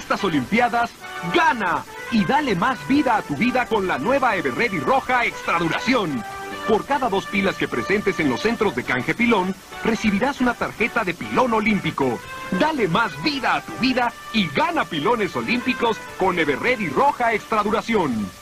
estas Olimpiadas, ¡gana! Y dale más vida a tu vida con la nueva Everready Roja Extra Duración. Por cada 2 pilas que presentes en los centros de canje Pilón, recibirás una tarjeta de pilón olímpico. Dale más vida a tu vida y gana pilones olímpicos con Everready Roja Extra Duración.